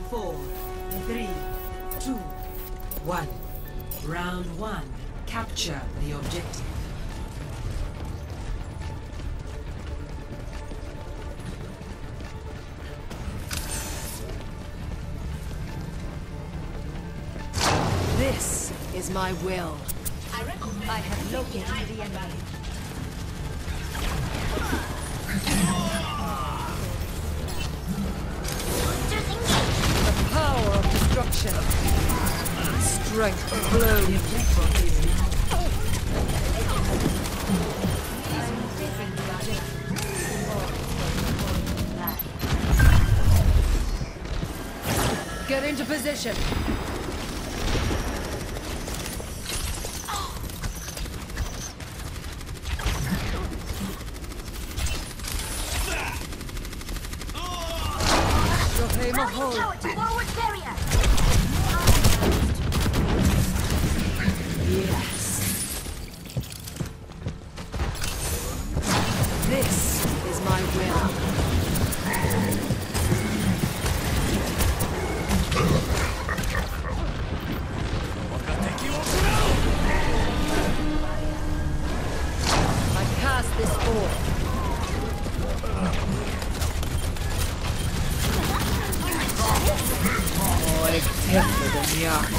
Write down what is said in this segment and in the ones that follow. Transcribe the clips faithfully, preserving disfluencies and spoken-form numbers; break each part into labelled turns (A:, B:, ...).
A: four, three, two, one. Round one. Capture the objective.
B: This is my will. I have located the enemy. The power of destruction. Strength of blow. Get into position.
C: Forward barrier.
B: Yes. This is my will. I cast this forth. Tougher than the ark.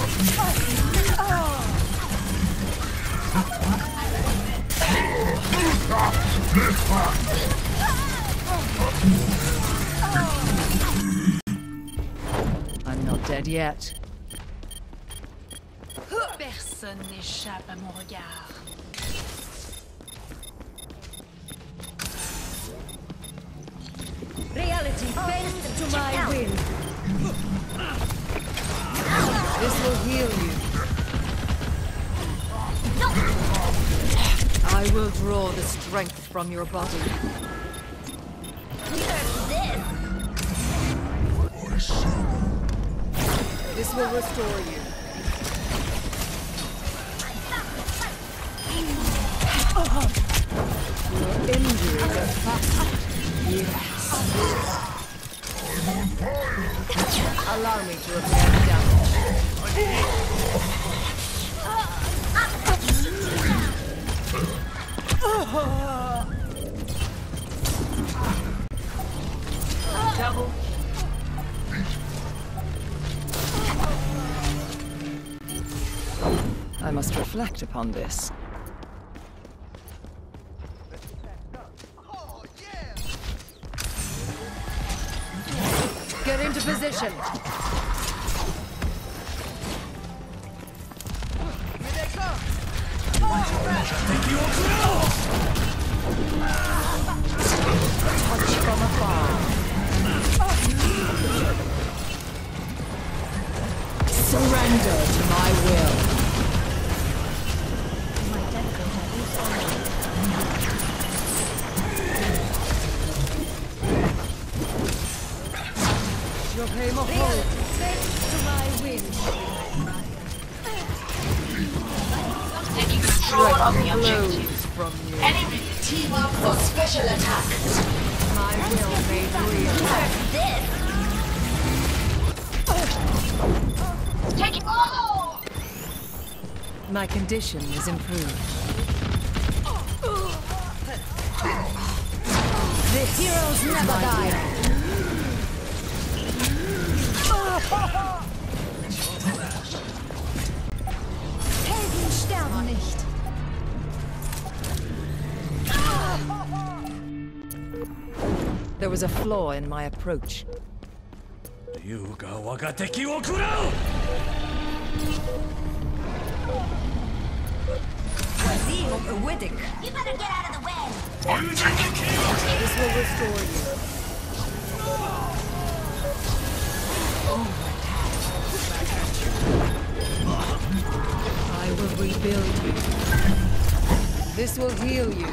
B: I'm not dead yet.
C: Personne n'échappe à mon regard.
B: Reality bends to my will. This will heal you. I will draw the strength from your body. This will restore you. Your injuries are fast. Yes. Allow me to repair the damage. Double. I must reflect upon this. Get into position. Touch from afar. Surrender to my will. Your aim of hope. Thanks to my will.
C: Taking control of the objective.
B: From you.
C: Enemy team up for special attack.
B: My will made real.
C: This. Taking all.
B: My condition is improved. This heroes never die. Helden sterben nicht. There was a flaw in my approach.
D: You ga waga teki wo kurau!
B: Seeing of Erwidic.
C: You better get out of the way.
B: This will restore you. I will rebuild you. This will heal you.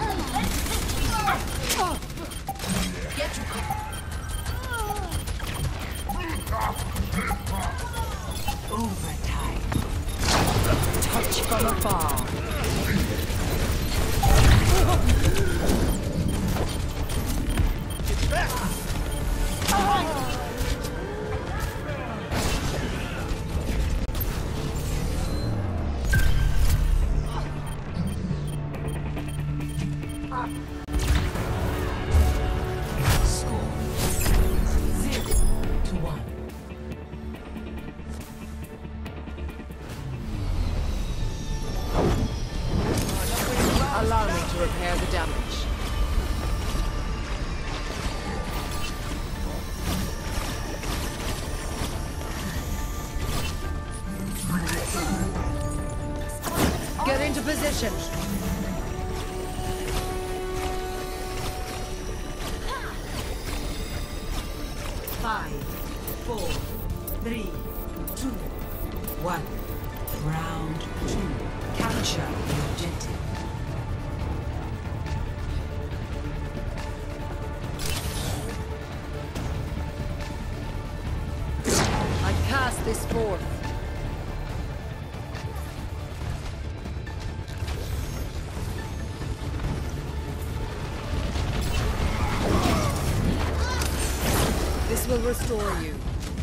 B: Get you. Overtime. Touch from afar. Get into position.
A: Five, four, three, two, one. Round two. Capture the objective.
B: I cast this forth. This will restore you.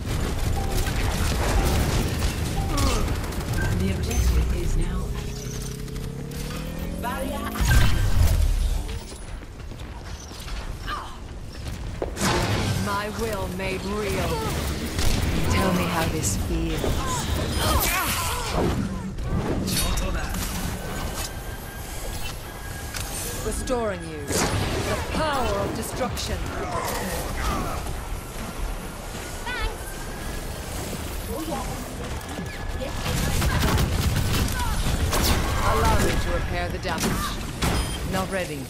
A: The objective is now active. Barrier active.
B: My will made real. Tell me how this feels. Restoring you. The power of destruction. Allow me to repair the damage. Not ready.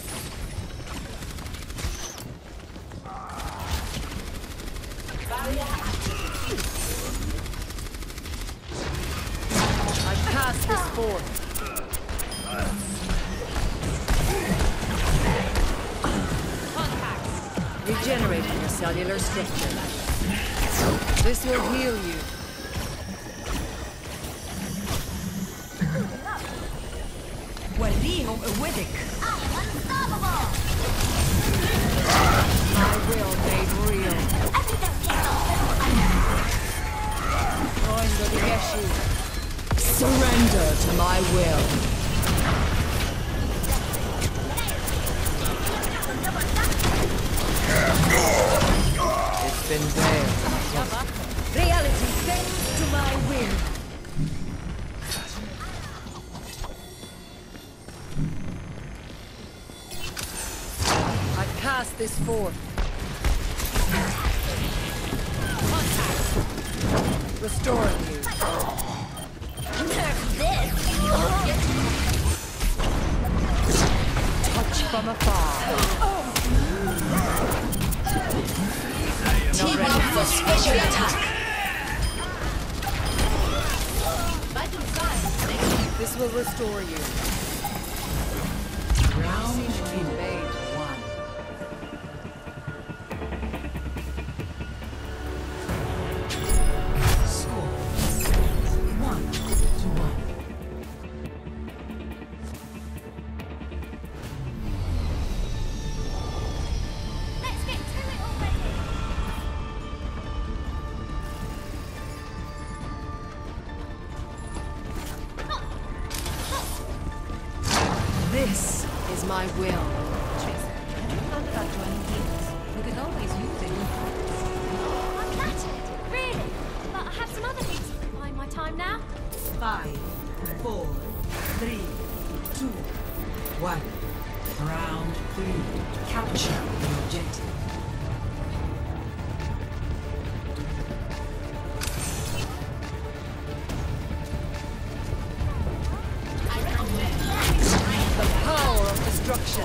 B: I cast this forth. Regenerating your cellular structure. This will heal you.
A: وريهم قوتك.
B: My will made real. Join the Geshu. Surrender to my will. It's been veiled. Reality bends to my will. I cast this forth. Restoring you. Touch from afar.
C: Team up for special attack.
B: This will restore you.
A: Round
B: Siege
A: two.
B: invade.
A: One. Score one to one.
C: Let's get to it already.
B: This is my will.
C: I'm flattered. Really? But I have some other things occupying my time now.
A: Five, four, three, two, one. Round three. Capture the objective.
B: The power of destruction.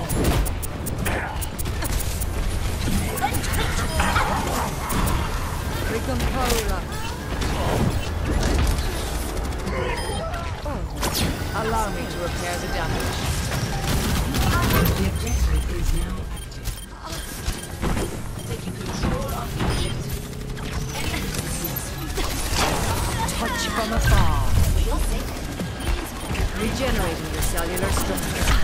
B: Ricompaura. Oh. Allow me to repair the damage.
A: The objective is now active.
C: Taking control of the objective.
B: Touch from afar. Regenerating your cellular structure.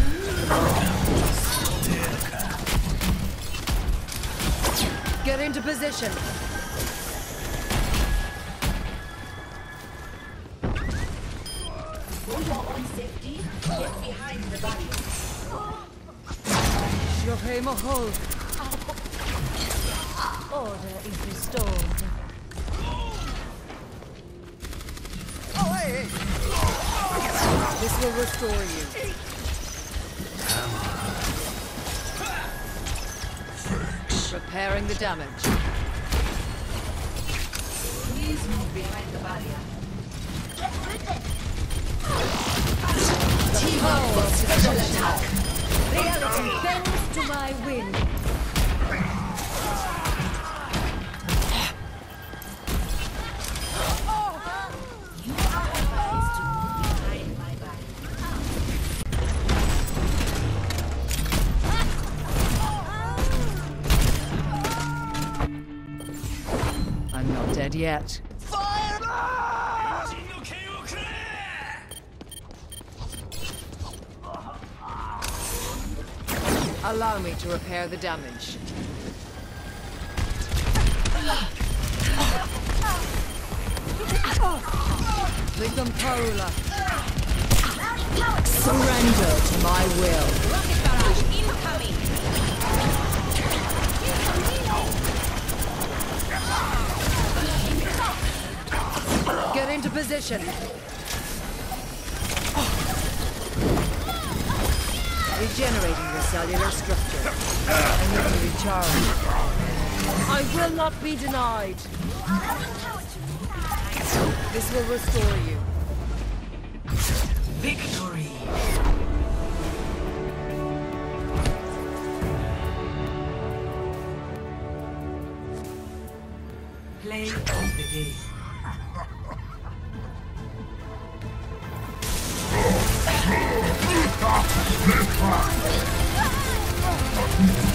B: Get into position.
C: For your own safety, get behind the barrier.
B: Shohei Mahol.
C: Order is restored.
B: This will restore you. Repairing the damage.
A: Please move behind the barrier.
C: Get with it.
B: Reality bends to my wind. I'm not dead yet. Allow me to repair the damage. The Gumpola. Surrender to my will.
A: Rocket barrage incoming.
B: Get into position. Regenerating your cellular structure. I need to recharge. I will not be denied. This will restore you.
A: Victory. Play of the game.
E: Ah!